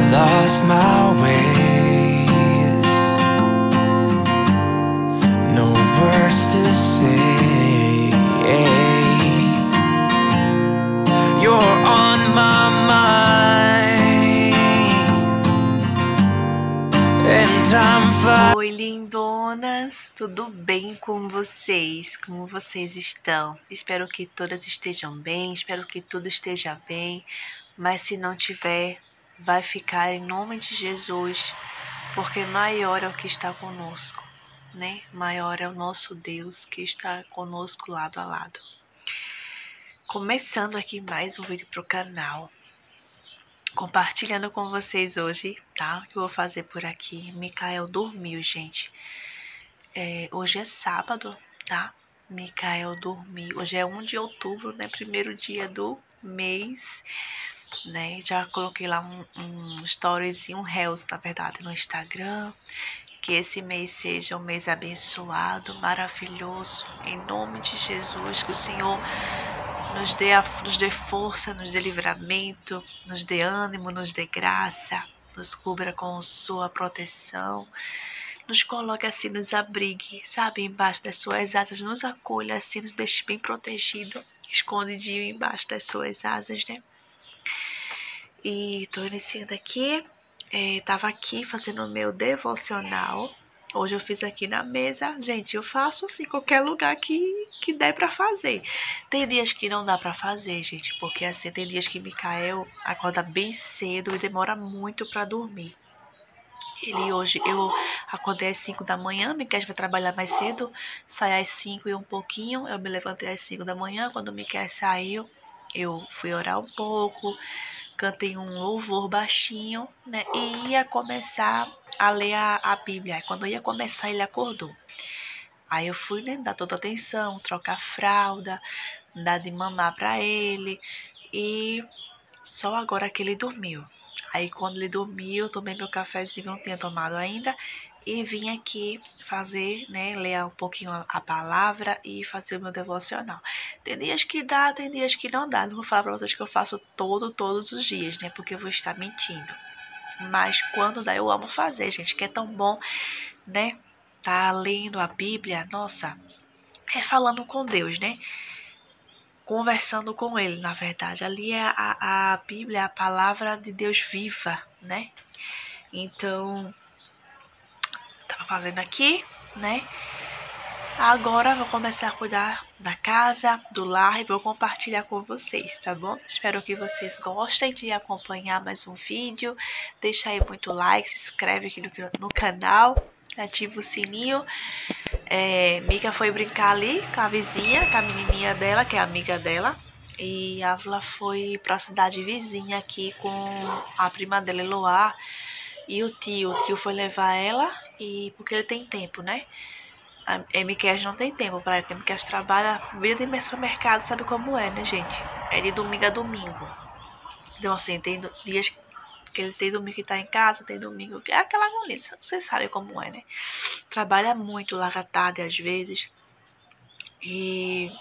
lost my ways, no words to say. You're on my mind, and time flies. Oi, lindonas! Tudo bem com vocês? Como vocês estão? Espero que todas estejam bem, espero que tudo esteja bem, mas se não tiver, vai ficar em nome de Jesus, porque maior é o que está conosco, né? Maior é o nosso Deus que está conosco lado a lado. Começando aqui mais um vídeo pro canal, compartilhando com vocês hoje, tá? O que eu vou fazer por aqui. Micael dormiu, gente. Hoje é sábado, tá? Micael dormiu. Hoje é 1 de outubro, né? Primeiro dia do mês, né? Já coloquei lá um stories e um reels, na verdade, no Instagram. Que esse mês seja um mês abençoado, maravilhoso. Em nome de Jesus, que o Senhor nos dê força, nos dê livramento, nos dê ânimo, nos dê graça, nos cubra com sua proteção, nos coloque assim, nos abrigue, sabe, embaixo das suas asas, nos acolha assim, nos deixe bem protegido, escondidinho embaixo das suas asas, né? E tô iniciando aqui, tava aqui fazendo o meu devocional. Hoje eu fiz aqui na mesa. Gente, eu faço assim, qualquer lugar que der pra fazer. Tem dias que não dá pra fazer, gente, porque assim, tem dias que Micael acorda bem cedo e demora muito pra dormir. Hoje, eu acordei às 5 da manhã, Micael vai trabalhar mais cedo, sai às 5 e um pouquinho, eu me levantei às 5 da manhã, quando o Micael saiu, eu fui orar um pouco, cantei um louvor baixinho, né, e ia começar a ler a Bíblia. Aí, quando eu ia começar, ele acordou. Aí eu fui, né, dar toda atenção, trocar fralda, dar de mamar pra ele, e só agora que ele dormiu. Aí quando ele dormiu, eu tomei meu cafezinho, não tinha tomado ainda, e vim aqui fazer, né, ler um pouquinho a palavra e fazer o meu devocional. Tem dias que dá, tem dias que não dá. Não vou falar pra vocês que eu faço todos os dias, né, porque eu vou estar mentindo. Mas quando dá, eu amo fazer, gente, que é tão bom, né, tá lendo a Bíblia, nossa, é falando com Deus, né, conversando com ele, na verdade. Ali é a Bíblia, a palavra de Deus viva, né? Então, tava fazendo aqui, né? Agora vou começar a cuidar da casa, do lar e vou compartilhar com vocês, tá bom? Espero que vocês gostem de acompanhar mais um vídeo. Deixa aí muito like, se inscreve aqui no canal, ativa o sininho. Mica foi brincar ali com a vizinha, com a menininha dela, que é amiga dela. E a Ávila foi para a cidade vizinha aqui com a prima dela, Eloá, e o tio. O tio foi levar ela, porque ele tem tempo, né? A Miquel não tem tempo para ela, porque a Miquel trabalha vida de supermercado, sabe como é, né, gente? É de domingo a domingo. Então, assim, tem dias que ele tem domingo que tá em casa, tem domingo que é aquela agonia, vocês sabem como é, né? Trabalha muito, larga tarde às vezes. E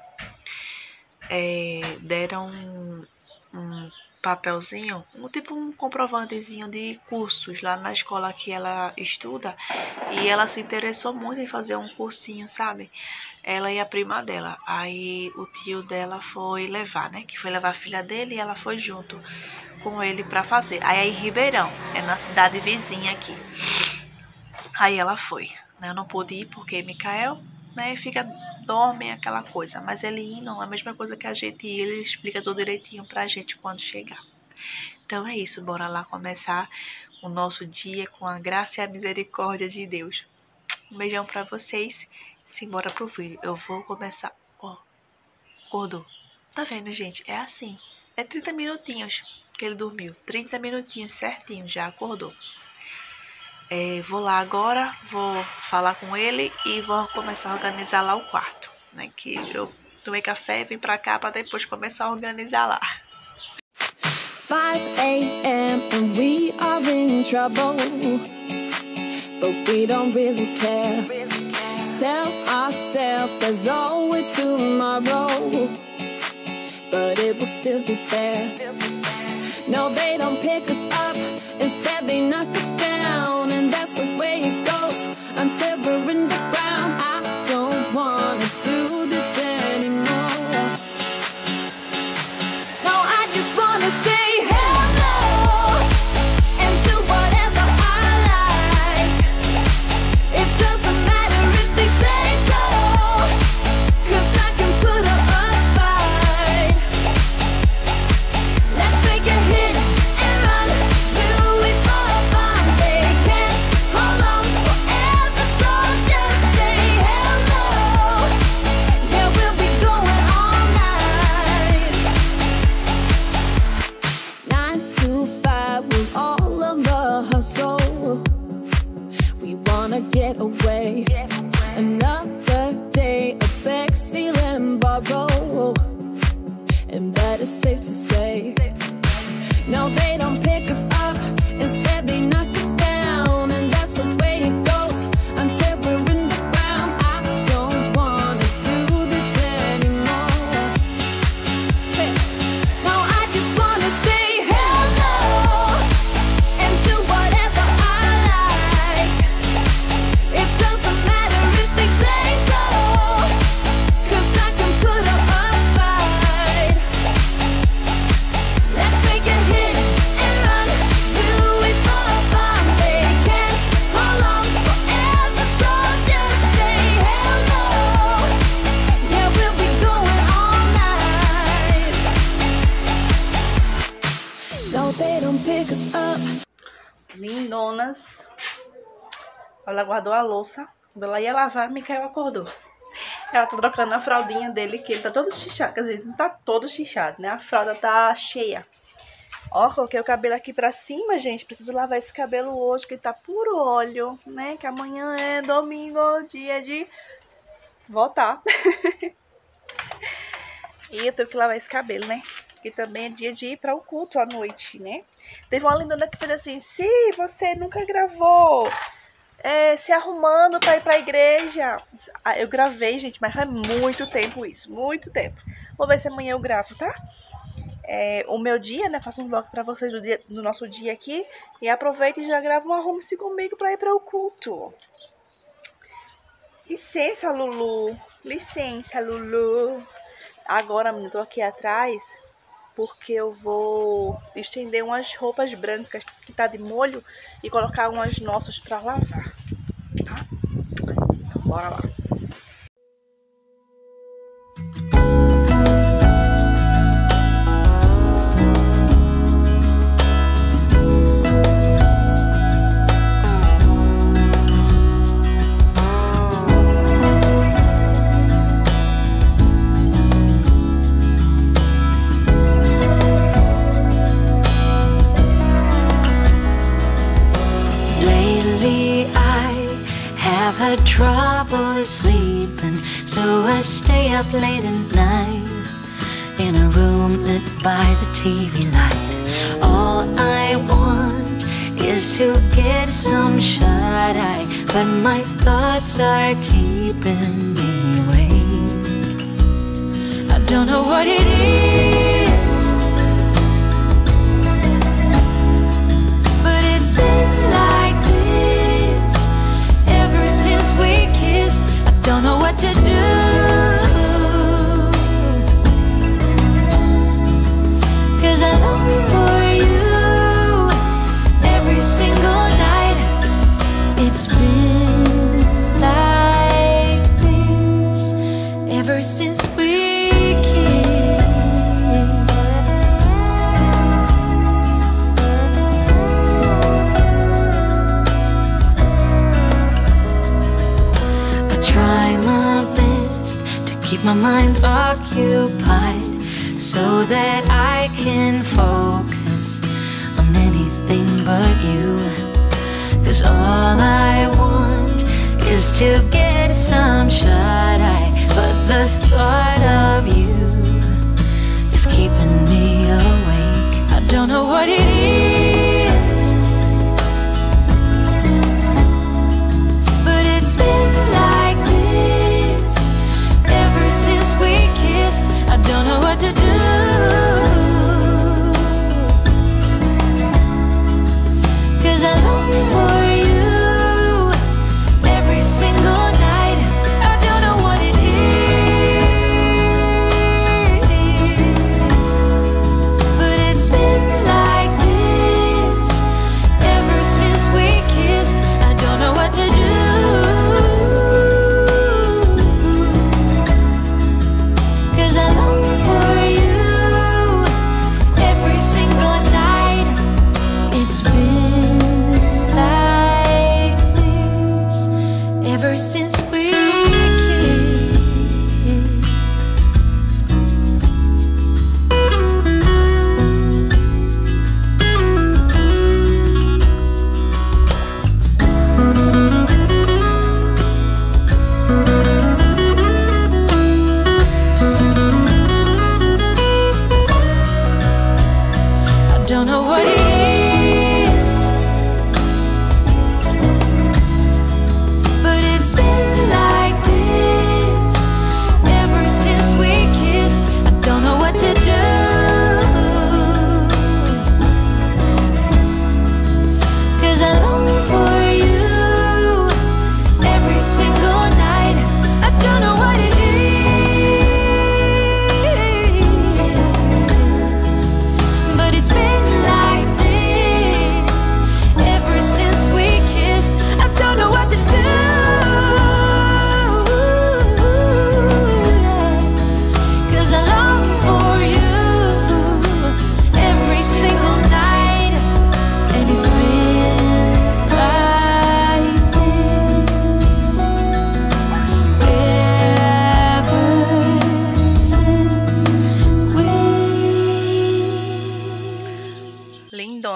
deram um papelzinho, tipo um comprovantezinho de cursos lá na escola que ela estuda. E ela se interessou muito em fazer um cursinho, sabe? Ela e a prima dela. Aí o tio dela foi levar, né? Que foi levar a filha dele e ela foi junto com ele pra fazer. Aí é em Ribeirão, é na cidade vizinha aqui. Aí ela foi, né? Eu não pude ir porque Micael, né, dorme aquela coisa. Mas ele indo, é a mesma coisa que a gente ir, ele explica tudo direitinho pra gente quando chegar. Então é isso, bora lá começar o nosso dia com a graça e a misericórdia de Deus. Um beijão pra vocês, simbora pro vídeo. Eu vou começar, ó, acordou. Tá vendo, gente? É assim, é 30 minutinhos que ele dormiu, 30 minutinhos certinho, já acordou. Vou lá agora, vou falar com ele e vou começar a organizar lá o quarto, né? Que eu tomei café e vim pra cá pra depois começar a organizar lá. 5 a.m. and we are in trouble, but we don't really care. Tell ourselves there's always tomorrow, but it will still be there. No, they don't pick us up and get away. Another day of beg, steal and borrow, and that is safe to say. No, they don't pick us up, instead they knock us down, and that's the way it goes until we're in the ground. I don't wanna do this anymore. Hey. No, I just wanna say hello and do whatever I like. It doesn't matter if they say so, 'cause I can put up a fight. Let's make it hit and run, do it for fun. They can't hold on forever, so just say hello. Yeah, we'll be going all night. No, they don't pick us up. Lindonas. Ela guardou a louça. Quando ela ia lavar, Mikael acordou. Ela tá trocando a fraldinha dele, que ele tá todo chichado. Quer dizer, não tá todo chichado, né? A fralda tá cheia. Ó, coloquei o cabelo aqui pra cima, gente. Preciso lavar esse cabelo hoje, que tá puro óleo, né? Que amanhã é domingo, dia de voltar. E eu tenho que lavar esse cabelo, né? Que também é dia de ir para o culto à noite, né? Teve uma lindona que fez assim: se você nunca gravou se arrumando para ir para a igreja. Ah, eu gravei, gente, mas faz muito tempo isso, muito tempo. Vou ver se amanhã eu gravo, tá? O meu dia, né? Faço um vlog para vocês do nosso dia aqui. E aproveito e já gravo um arrume-se comigo para ir para o culto. Licença, Lulu. Licença, Lulu. Agora, menina, tô aqui atrás porque eu vou estender umas roupas brancas que tá de molho e colocar umas nossas pra lavar, tá? Então, bora lá. Trouble sleeping, so I stay up late at night in a room lit by the TV light. All I want is to get some shut-eye, but my thoughts are keeping me awake. I don't know what it is, but it's been like this ever since we kissed. I don't know what to do, 'cause I long for you every single night. It's been like this ever since we kissed. I try my best to keep my mind occupied so that I can focus on anything but you. 'Cause all I want is to get some shut-eye, but the thought of you is keeping me awake. I don't know what it is, but it's been like this ever since we kissed. I don't know what to do, 'cause I long for you every single night. I don't know what it is, but it's been like this ever since we kissed. I don't know what to do, 'cause I long for you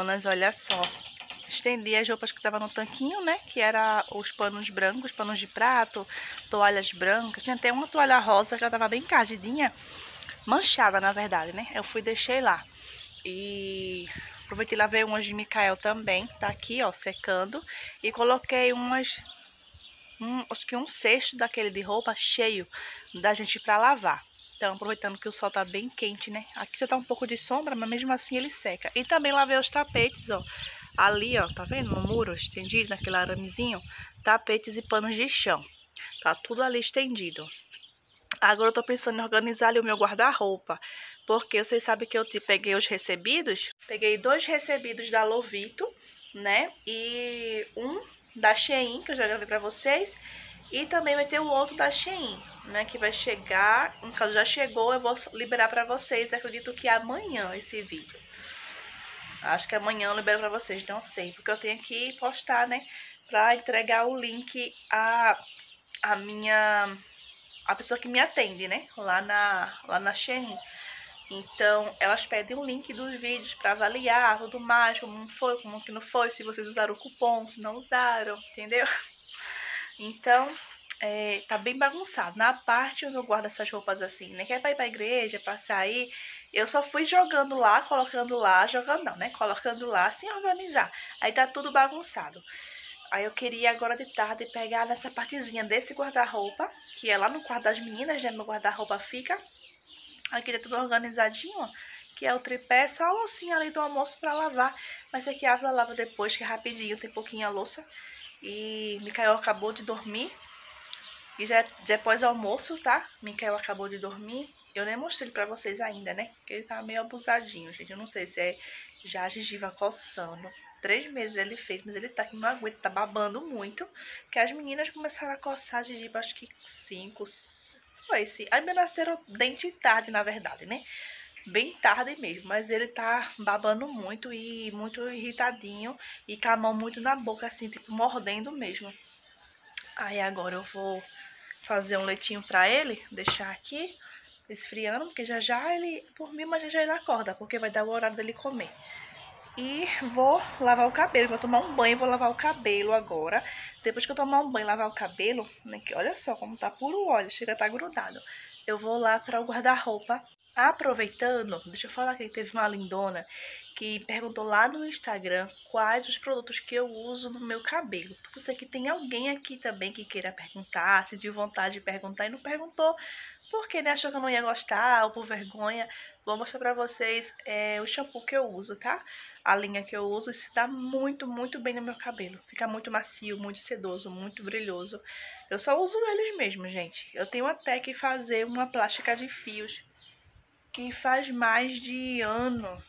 lindonas, olha só. Estendi as roupas que estavam no tanquinho, né? Que era os panos brancos, panos de prato, toalhas brancas. Tinha até uma toalha rosa que ela tava bem encardidinha, manchada na verdade, né? Eu fui e deixei lá. E aproveitei e lavei umas de Mikael também, tá aqui, ó, secando. E coloquei acho que um cesto daquele de roupa cheio da gente pra lavar. Então, aproveitando que o sol tá bem quente, né? Aqui já tá um pouco de sombra, mas mesmo assim ele seca. E também lavei os tapetes, ó. Ali, ó, tá vendo? No muro estendido, naquele aramezinho, tapetes e panos de chão. Tá tudo ali estendido. Agora eu tô pensando em organizar ali o meu guarda-roupa. Porque vocês sabem que eu peguei os recebidos. Peguei 2 recebidos da Lovito, né? E um da Shein, que eu já gravei pra vocês. E também vai ter o outro da Shein, né? Que vai chegar, no caso já chegou, eu vou liberar pra vocês. Acredito que amanhã esse vídeo. Acho que amanhã eu libero pra vocês, não sei. Porque eu tenho que postar, né? Pra entregar o link a pessoa que me atende, né? Lá na Shein. Então, elas pedem um link dos vídeos pra avaliar tudo mais, como foi, como que não foi, se vocês usaram o cupom, se não usaram, entendeu? Então, tá bem bagunçado. Na parte onde eu guardo essas roupas assim, né? Que é pra ir pra igreja, pra sair, eu só fui jogando lá, colocando lá, jogando não, né? Colocando lá, sem organizar. Aí tá tudo bagunçado. Aí eu queria agora de tarde pegar nessa partezinha desse guarda-roupa, que é lá no quarto das meninas, né? Meu guarda-roupa fica. Aqui tá tudo organizadinho, ó. Que é o tripé, só a loucinha ali do almoço pra lavar. Mas aqui a Ávila lava depois, que é rapidinho, tem pouquinha louça. E Mikael acabou de dormir. E já é pós-almoço, tá? Mikael acabou de dormir. Eu nem mostrei pra vocês ainda, né? Porque ele tá meio abusadinho, gente. Eu não sei se é já a gengiva coçando. 3 meses ele fez, mas ele tá que não aguenta, tá babando muito. Que as meninas começaram a coçar a gengiva, acho que 5, foi sim. Aí me nasceram dente tarde, na verdade, né? Bem tarde mesmo, mas ele tá babando muito e muito irritadinho. E com a mão muito na boca, assim, tipo, mordendo mesmo. Aí agora eu vou fazer um leitinho pra ele, deixar aqui, esfriando, porque já já ele dormiu, mas já já ele acorda, porque vai dar o horário dele comer. E vou lavar o cabelo, vou tomar um banho e vou lavar o cabelo agora. Depois que eu tomar um banho e lavar o cabelo, né, que olha só como tá puro óleo, chega a tá grudado. Eu vou lá para o guarda-roupa. Aproveitando, deixa eu falar que teve uma lindona que perguntou lá no Instagram quais os produtos que eu uso no meu cabelo. Eu sei que tem alguém aqui também que queira perguntar, se de vontade de perguntar e não perguntou, porque né, achou que eu não ia gostar ou por vergonha. Vou mostrar pra vocês o shampoo que eu uso, tá? A linha que eu uso, isso dá muito, muito bem no meu cabelo. Fica muito macio, muito sedoso, muito brilhoso. Eu só uso eles mesmo, gente. Eu tenho até que fazer uma plástica de fios que faz mais de ano.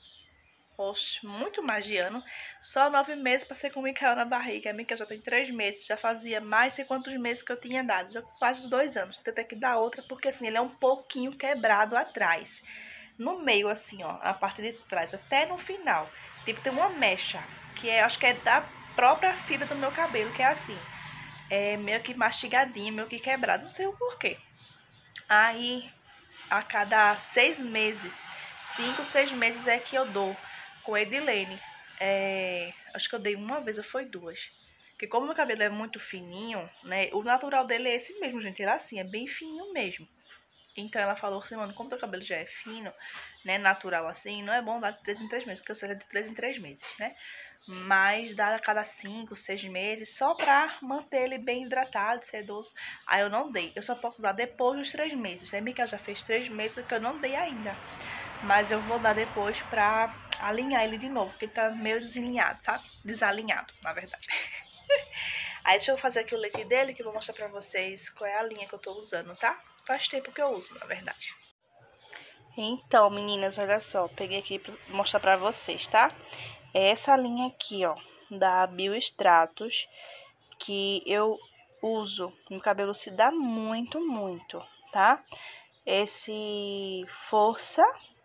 Oxe, muito mais de ano. Só 9 meses passei com o Mikael na barriga. A Mikael já tem 3 meses. Já fazia mais sei quantos meses que eu tinha dado. Já quase 2 anos. Tem até que dar outra, porque assim, ele é um pouquinho quebrado atrás. No meio, assim, ó, a parte de trás, até no final. Tipo, tem uma mecha, que acho que é da própria fibra do meu cabelo, que é assim. É meio que mastigadinho, meio que quebrado. Não sei o porquê. Aí, a cada 6 meses, 5, 6 meses é que eu dou com Edilene. Acho que eu dei uma vez ou foi 2. Porque como meu cabelo é muito fininho, né? O natural dele é esse mesmo, gente. Ele é assim, é bem fininho mesmo. Então ela falou assim, mano, como teu cabelo já é fino, né, natural assim, não é bom dar de 3 em 3 meses, porque eu sei de 3 em 3 meses, né? Mas dá a cada 5, 6 meses, só pra manter ele bem hidratado, sedoso. Aí eu não dei, eu só posso dar depois dos 3 meses. A Mika já fez 3 meses, que eu não dei ainda. Mas eu vou dar depois pra alinhar ele de novo, porque ele tá meio desalinhado, sabe? Desalinhado, na verdade. Aí deixa eu fazer aqui o leite dele, que eu vou mostrar pra vocês qual é a linha que eu tô usando, tá? Faz tempo que eu uso, na verdade. Então, meninas, olha só. Peguei aqui pra mostrar pra vocês, tá? É essa linha aqui, ó. Da Biostratos. Que eu uso. Meu cabelo se dá muito, muito, tá? Esse Força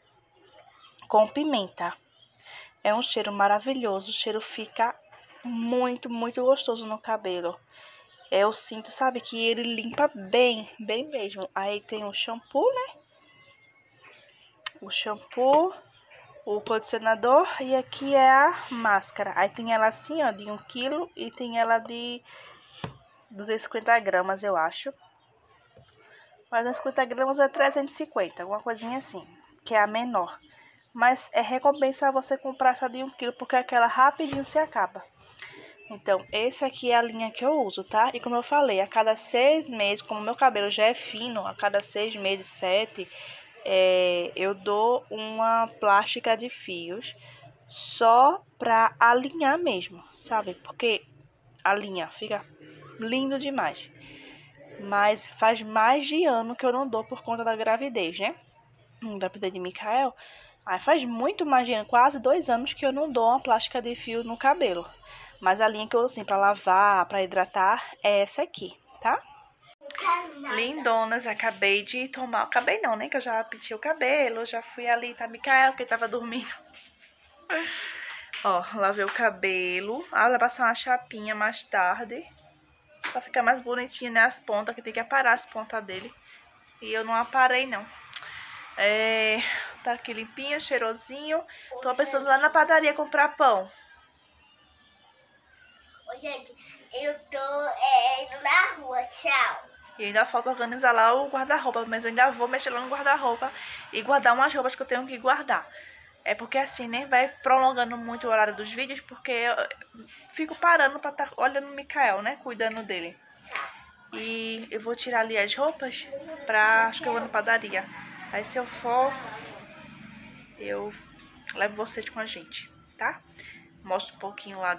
com pimenta. É um cheiro maravilhoso. O cheiro fica muito, muito gostoso no cabelo. Eu sinto, sabe, que ele limpa bem, bem mesmo. Aí tem o shampoo, né? O shampoo o condicionador e aqui é a máscara. Aí tem ela assim, ó, de 1 kg e tem ela de 250 gramas, eu acho. Mas 250 gramas é 350, alguma coisinha assim, que é a menor. Mas é recompensa você comprar essa de 1 kg, porque aquela rapidinho se acaba. Então, esse aqui é a linha que eu uso, tá? E como eu falei, a cada 6 meses, como meu cabelo já é fino, a cada 6 meses, 7, eu dou uma plástica de fios só pra alinhar mesmo, sabe? Porque a linha fica lindo demais. Mas faz mais de ano que eu não dou por conta da gravidez, né? Gravidez de Mikael. Aí faz muito mais de ano, quase 2 anos que eu não dou uma plástica de fio no cabelo. Mas a linha que eu uso assim pra lavar, pra hidratar, é essa aqui, tá? Lindonas, acabei de tomar... Acabei não, né? Que eu já pintei o cabelo, já fui ali, tá, Mikael, porque tava dormindo. Ó, lavei o cabelo. Ah, vai passar uma chapinha mais tarde. Pra ficar mais bonitinho, né? As pontas, que tem que aparar as pontas dele. E eu não aparei, não. Tá aqui limpinho, cheirosinho. Tô pensando lá na padaria comprar pão. Ô, gente, eu tô indo na rua, tchau. E ainda falta organizar lá o guarda-roupa, mas eu ainda vou mexer lá no guarda-roupa e guardar umas roupas que eu tenho que guardar. É porque assim, né, vai prolongando muito o horário dos vídeos, porque eu fico parando pra estar olhando o Mikael, né, cuidando dele. E eu vou tirar ali as roupas pra... acho que eu vou na padaria. Aí se eu for, eu levo vocês com a gente, tá? Mostro um pouquinho lá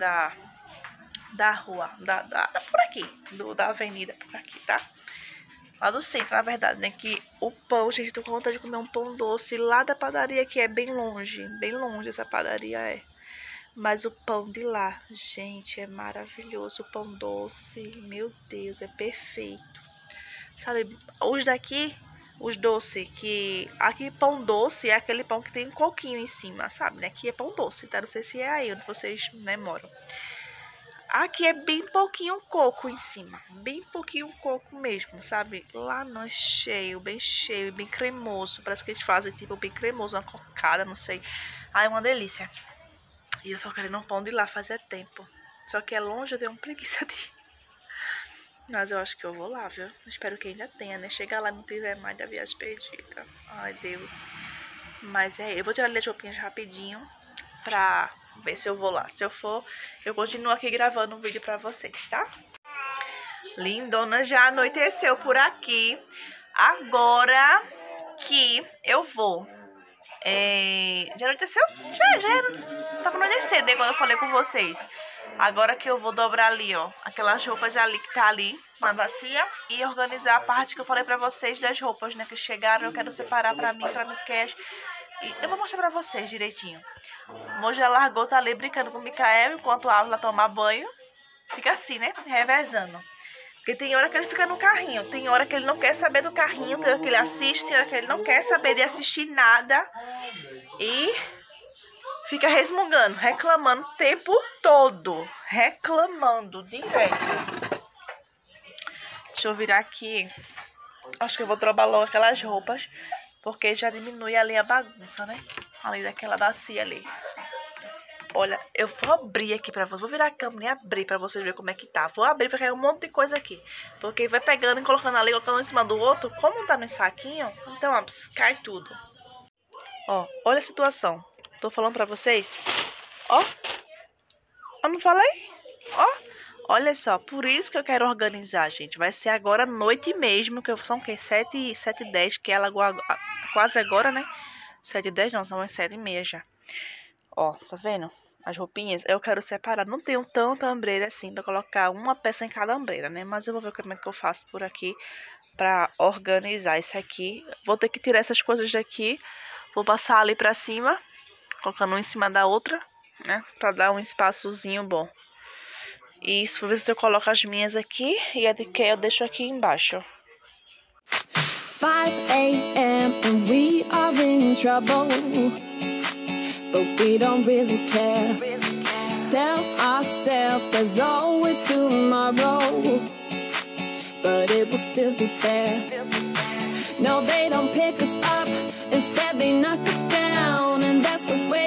da rua, por aqui, da avenida, por aqui, tá? Lá do centro, na verdade, né? Que o pão, gente, tô com vontade de comer um pão doce lá da padaria, que é bem longe essa padaria é. Mas o pão de lá, gente, é maravilhoso, o pão doce, meu Deus, é perfeito. Sabe, os daqui, os doces, que aqui pão doce é aquele pão que tem um coquinho em cima, sabe, né? Aqui é pão doce, tá? Não sei se é aí onde vocês, né, moram. Aqui é bem pouquinho coco em cima, bem pouquinho coco mesmo, sabe? Lá não é cheio, bem cremoso. Parece que eles fazem tipo bem cremoso, uma cocada, não sei. Ai, uma delícia. E eu só querendo um pão de lá fazia tempo. Só que é longe, eu tenho preguiça de ir. Mas eu acho que eu vou lá, viu? Espero que ainda tenha, né? Chegar lá e não tiver mais da viagem perdida. Ai, Deus. Mas eu vou tirar ali as roupinhas rapidinho pra... ver se eu vou lá. Se eu for, eu continuo aqui gravando um vídeo pra vocês, tá? Lindona, já anoiteceu por aqui. Agora que eu vou... já anoiteceu? Já era. Tava anoitecendo, né, quando eu falei com vocês. Agora que eu vou dobrar ali, ó, aquelas roupas ali que tá ali na bacia e organizar a parte que eu falei pra vocês das roupas, né, que chegaram. Eu quero separar pra mim, pra Mikesh. E eu vou mostrar pra vocês direitinho. O Moja largou, tá ali brincando com o Mikael enquanto a Ávila toma banho. Fica assim, né? Revezando. Porque tem hora que ele fica no carrinho, tem hora que ele não quer saber do carrinho, tem hora que ele assiste, tem hora que ele não quer saber de assistir nada. E fica resmungando, reclamando o tempo todo. Reclamando direto. Deixa eu virar aqui. Acho que eu vou trocar logo aquelas roupas. Porque já diminui ali a bagunça, né? Ali daquela bacia ali. Olha, eu vou abrir aqui pra vocês. Vou virar a câmera e abrir pra vocês verem como é que tá. Vou abrir pra cair um monte de coisa aqui. Porque vai pegando e colocando ali, colocando um em cima do outro. Como tá no saquinho, então, ó, cai tudo. Ó, olha a situação. Tô falando pra vocês. Ó. Eu não falei? Ó. Olha só, por isso que eu quero organizar, gente. Vai ser agora à noite mesmo, que são o quê? 7h10, que é quase agora, né? 7h10 não, são as 7h30 já. Ó, tá vendo? As roupinhas, eu quero separar. Não tenho tanta ombreira assim pra colocar uma peça em cada ombreira, né? Mas eu vou ver como é que eu faço por aqui pra organizar isso aqui. Vou ter que tirar essas coisas daqui. Vou passar ali pra cima, colocando uma em cima da outra, né? Pra dar um espaçozinho bom. Isso, vou ver se eu coloco as minhas aqui e a de que eu deixo aqui embaixo. 5 a.m. and we are in trouble, but we don't really care. Tell ourselves there's always tomorrow, but it will still be there. No, they don't pick us up, instead they knock us down, and that's the way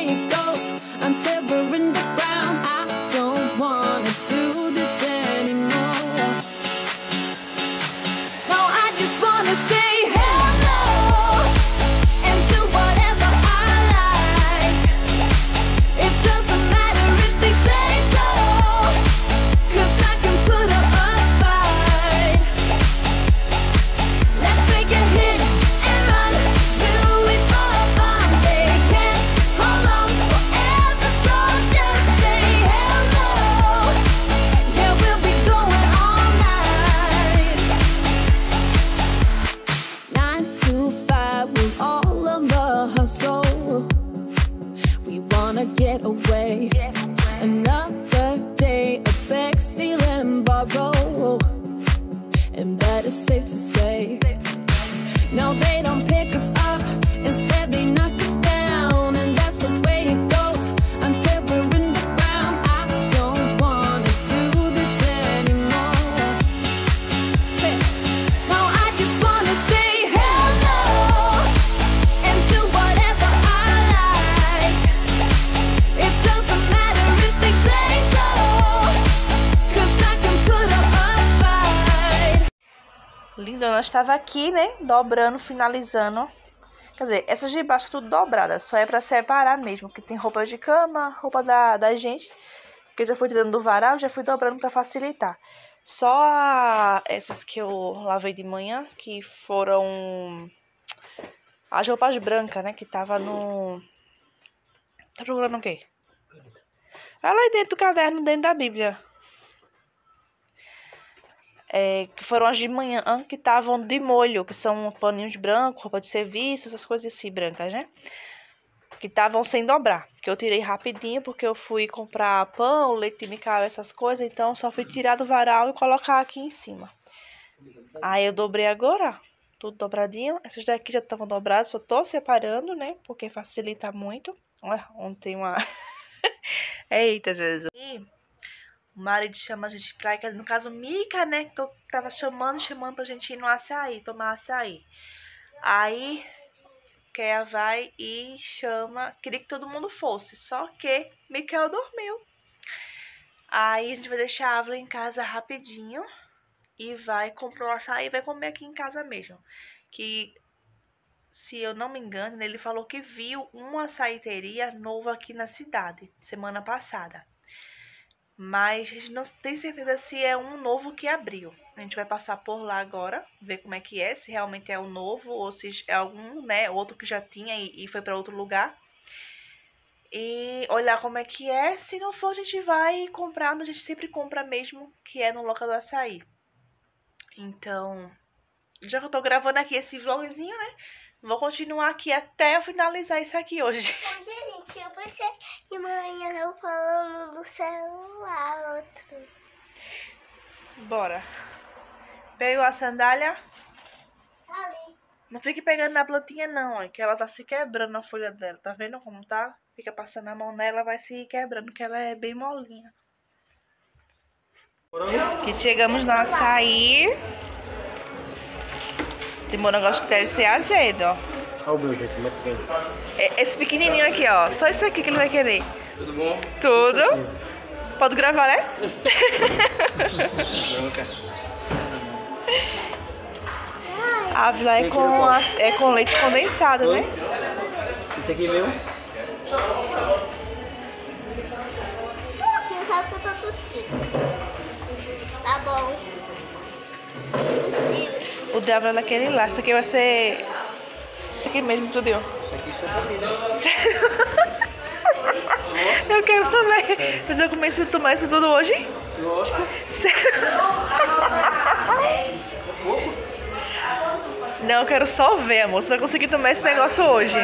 it's safe to say. No, they don't pick us up, instead they knock us down. And that's the way it goes until we're in the ground. I don't wanna do this anymore. Hey. No, I just wanna say hello and do whatever I like. It doesn't matter if they say so, 'cause I can put up a fight. Lindona estava aqui, né? Dobrando, finalizando. Quer dizer, essas de baixo tudo dobrada. Só é pra separar mesmo. Que tem roupa de cama, roupa da gente. Que eu já fui tirando do varal, já fui dobrando pra facilitar. Só essas que eu lavei de manhã, que foram as roupas brancas, né? Que tava no... Tá procurando o quê? Olha aí dentro do caderno, dentro da Bíblia. Que foram as de manhã, que estavam de molho, que são paninhos brancos, roupa de serviço, essas coisas assim brancas, né? Que estavam sem dobrar, que eu tirei rapidinho, porque eu fui comprar pão, leite de Micael, essas coisas, então só fui tirar do varal e colocar aqui em cima. Aí eu dobrei agora, tudo dobradinho. Essas daqui já estavam dobradas, só tô separando, né? Porque facilita muito. Olha, ontem uma... Eita, Jesus. O marido chama a gente pra ir, no caso, Mica, né? Que eu tava chamando pra gente ir no açaí, tomar açaí. Aí, Kéia vai e chama, queria que todo mundo fosse, só que Micael dormiu. Aí a gente vai deixar a Ávila em casa rapidinho e vai comprar o açaí e vai comer aqui em casa mesmo. Que, se eu não me engano, ele falou que viu uma açaiteria nova aqui na cidade, semana passada. Mas a gente não tem certeza se é um novo que abriu. A gente vai passar por lá agora, ver como é que é, se realmente é um novo ou se é algum, né, outro que já tinha e foi para outro lugar. E olhar como é que é. Se não for, a gente vai comprar onde a gente sempre compra mesmo, que é no local do açaí. Então, já que eu tô gravando aqui esse vlogzinho, né, vou continuar aqui até eu finalizar isso aqui hoje. Gente, eu pensei de manhã eu falando do celular outro. Bora. Pegou a sandália? Ali. Não fique pegando na plantinha não, ó, que ela tá se quebrando a folha dela. Tá vendo como tá? Fica passando a mão nela, vai se quebrando, que ela é bem molinha. Aqui chegamos no açaí. Tem morango que deve ser azedo, ó. Olha o meu, gente, como é pequeno. Esse pequenininho aqui, ó. Só isso aqui que ele vai querer. Tudo bom? Tudo. Pode gravar, né? A Ávila é com leite condensado, né? Esse aqui é meu? Quem sabe que eu tô tossindo. Tá bom. Tossindo. O dela é naquele lá. Isso aqui vai ser... Isso aqui mesmo, tudo deu. Isso aqui só pra mim, né? Sério? Eu quero saber. Eu já comecei a tomar isso tudo hoje? Lógico. Sério? Não, eu quero só ver, amor. Você vai conseguir tomar esse negócio hoje.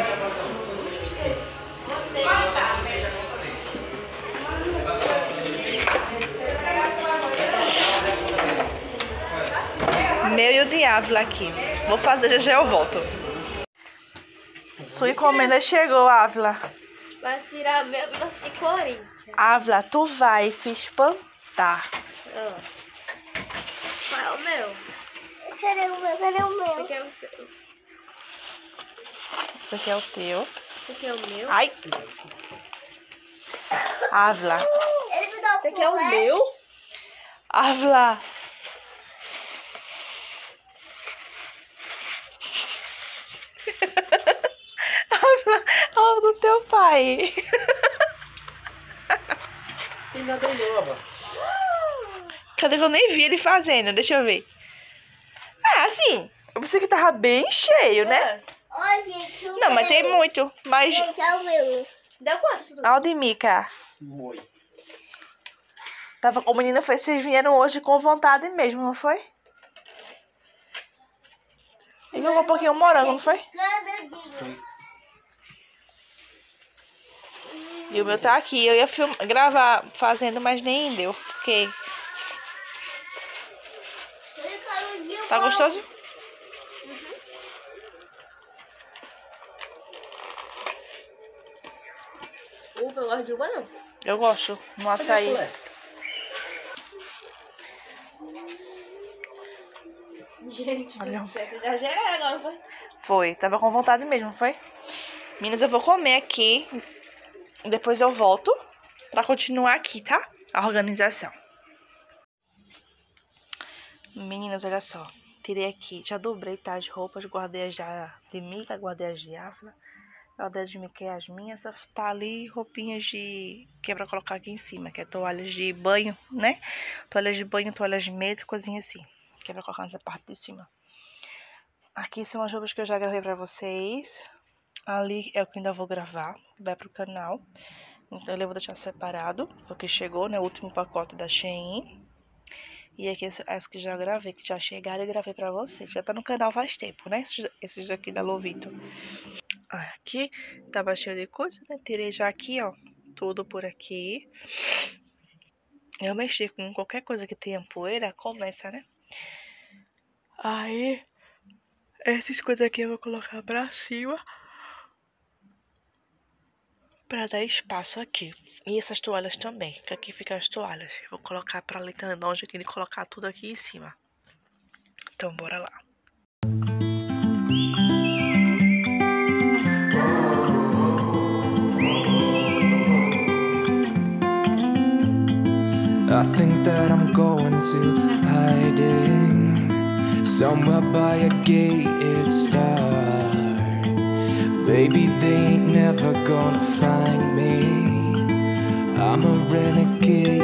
Meu e o de Ávila aqui. Vou fazer, já já eu volto. Sua encomenda chegou, Ávila. Vai tirar meu negócio de Corinthians. Ávila, tu vai se espantar. Qual é o meu? Cadê o meu? Cadê o meu? Esse aqui é o seu. Esse aqui é o teu. Esse aqui é o meu. Ai! Ávila. Ele me dá o Esse aqui é o meu. Ávila. Ávila, olha o do teu pai. Tem nada nova. Cadê que eu nem vi ele fazendo? Deixa eu ver. Ah, assim, eu pensei que tava bem cheio, né? Ó, gente. Não, mas tem muito. Mas... Gente, é o meu. Deu quanto? Tudo? Olha o de Mica. Boi. O menino foi, vocês vieram hoje com vontade mesmo, não foi? E jogou um pouquinho o morango, não foi? Canadinho. E o meu tá aqui. Eu ia gravar fazendo, mas nem deu. Porque Tá gostoso? Uva, eu gosto de uva, não. Eu gosto. No açaí. Gente, Olha. vocês exageraram agora, foi? Foi. Tava com vontade mesmo, foi? Meninas, eu vou comer aqui. Depois eu volto pra continuar aqui, tá? A organização. Meninas, olha só. Tirei aqui. Já dobrei, tá? As roupas. Guardei as de Mica, guardei as de Afra. Guardei as de Mica e as minhas. Só tá ali roupinhas de... que é pra colocar aqui em cima. Que é toalhas de banho, né? Toalhas de banho, toalhas de mesa, coisinha assim. Que é pra colocar nessa parte de cima. Aqui são as roupas que eu já gravei pra vocês. Ali é o que ainda vou gravar. Vai pro canal. Então eu vou deixar separado. Porque chegou, né? O último pacote da Shein. E aqui as que já gravei, que já chegaram e gravei pra vocês. Já tá no canal faz tempo, né? Esses aqui da Lovito. Aqui tava cheio de coisa, né? Tirei já aqui, ó. Tudo por aqui. Eu mexi com qualquer coisa que tenha poeira, começa, né? Aí, essas coisas aqui eu vou colocar pra cima. Pra dar espaço aqui. E essas toalhas também, que aqui ficam as toalhas. Eu vou colocar pra ali também, dar um jeito de colocar tudo aqui em cima. Então, bora lá. I think that I'm going to hiding somewhere by a gated star. Baby, they ain't never gonna find me. I'm a renegade.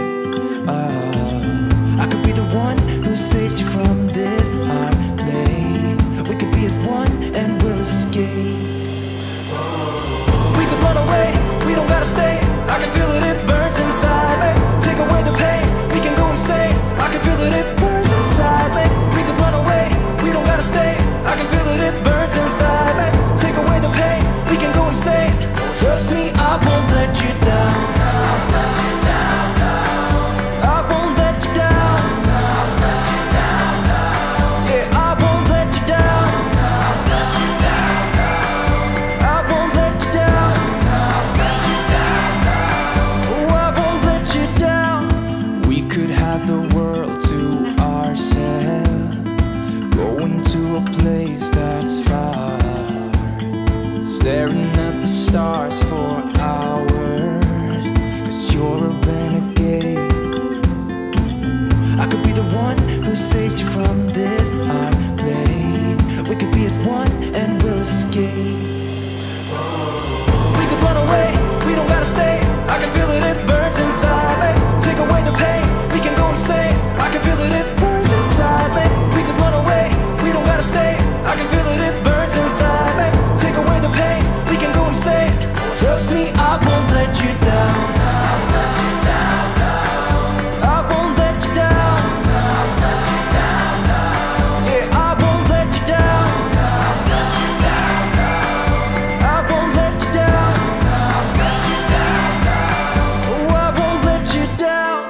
I could be the one who saved you from this hard place. We could be as one and we'll escape. We could run away, we don't gotta stay. I can feel it, it burns inside me. Take away the pain, we can go insane. I can feel it, it burns inside me. We could run away, we don't gotta stay. I can feel it, it burns inside me. Take away the pain, we can go insane. Trust me, I won't let you down. I won't let you down. Yeah, I won't let you down. I won't let you down. Oh, I won't let you down. We could have the world to ourselves. Going to a place that's far. Staring at the stars for hours. 'Cause you're a renegade. I could be the one who saved you from this hard place. We could be as one and we'll escape. We could run away, we don't gotta stay. I can feel it, it burns inside me. Take away the pain, we can go insane. I can feel it, it burns inside me. We could run away, we don't gotta stay. I can feel it, it burns inside me. Take away the pain, we can go insane. Trust me, I won't let you down. I won't let you down. Yeah, I won't let you down. I won't let you down. Oh, I won't let you down.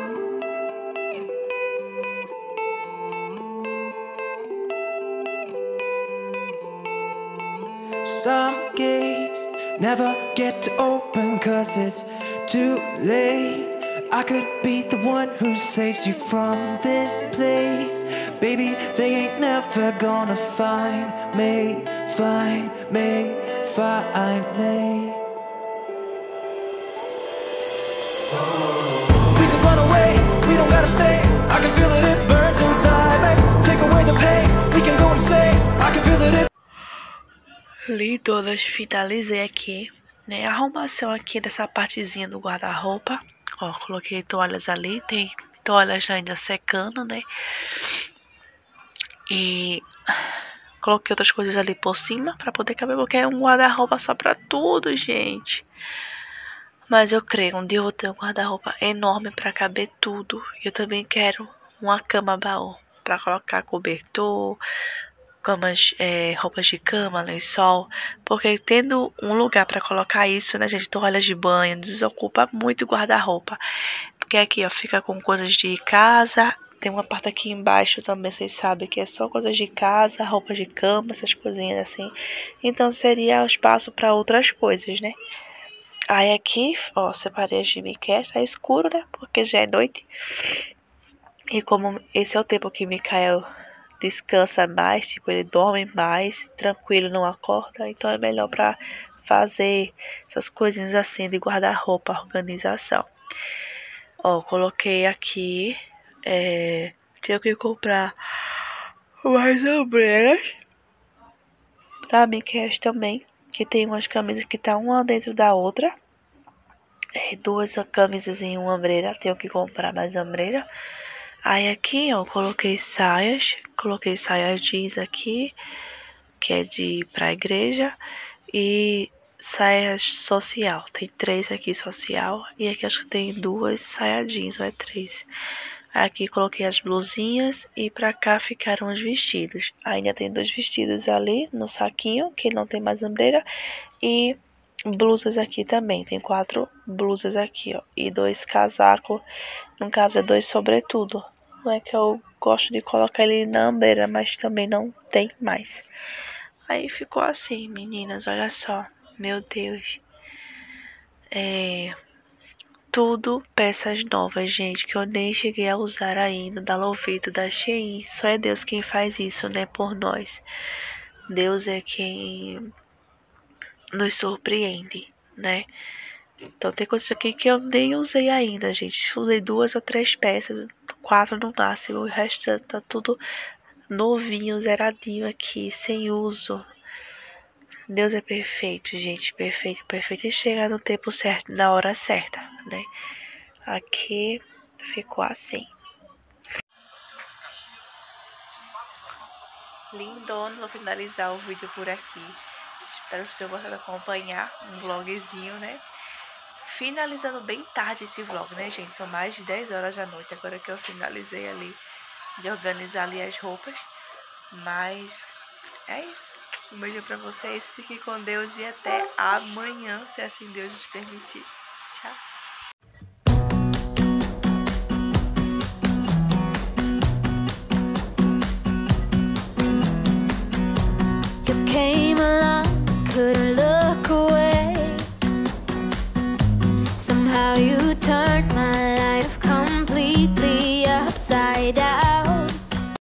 Some gates never get to open 'cause it's too late. I could be the one who saves you from this place. Baby, they ain't never gonna find me, find me, find me. We could run away, we don't gotta stay. I can feel it, it burns inside me. Take away the pain, we can go insane. I can feel it, it... Li todas, finalizei aqui, né? A arrumação aqui dessa partezinha do guarda-roupa. Ó, coloquei toalhas ali, tem toalhas ainda secando, né? E coloquei outras coisas ali por cima pra poder caber, porque é um guarda-roupa só pra tudo, gente. Mas eu creio, um dia eu vou ter um guarda-roupa enorme pra caber tudo. E eu também quero uma cama-baú pra colocar cobertor, camas, roupas de cama, lençol, porque tendo um lugar para colocar isso, né, gente, toalhas de banho, desocupa muito guarda-roupa, porque aqui, ó, fica com coisas de casa Tem uma parte aqui embaixo também, vocês sabem, que é só coisas de casa, roupa de cama, essas coisinhas assim. Então seria o espaço para outras coisas, né? Aí aqui, ó, separei as de Miquel, tá escuro, né? Porque já é noite. E como esse é o tempo que Mikael descansa mais, tipo, ele dorme mais, tranquilo, não acorda, então é melhor pra fazer essas coisinhas assim de guarda-roupa, organização. Ó, coloquei aqui, tenho que comprar mais ombreiras pra Miquel também, que tem umas camisas que tá uma dentro da outra. Duas camisas em uma ombreira, tenho que comprar mais ombreira. Aí aqui, ó, coloquei saias jeans aqui, que é de pra igreja, e saias social. Tem 3 aqui social, e aqui acho que tem 2 saias jeans, ou é 3. Aqui coloquei as blusinhas e pra cá ficaram os vestidos. Ainda tem 2 vestidos ali no saquinho, que não tem mais ombreira, e blusas aqui também. Tem 4 blusas aqui, ó, e 2 casacos. No caso é 2 sobretudo. Não é que eu gosto de colocar ele na ombreira, mas também não tem mais. Aí ficou assim, meninas, olha só. Meu Deus. Tudo peças novas, gente, que eu nem cheguei a usar ainda, da Lovito, da Shein. Só é Deus quem faz isso, né, por nós. Deus é quem nos surpreende, né? Então tem coisas aqui que eu nem usei ainda, gente. Usei 2 ou 3 peças, 4 no máximo. O resto tá tudo novinho, zeradinho aqui, sem uso. Deus é perfeito, gente. Perfeito, perfeito. E chega no tempo certo, na hora certa, né? Aqui ficou assim. Lindona, vou finalizar o vídeo por aqui. Espero que vocês tenham gostado de acompanhar um vlogzinho, né? Finalizando bem tarde esse vlog, né, gente? São mais de 10 horas da noite, agora que eu finalizei ali, de organizar ali as roupas. Mas é isso. Um beijo pra vocês, fiquem com Deus e até amanhã, se assim Deus nos permitir. Tchau.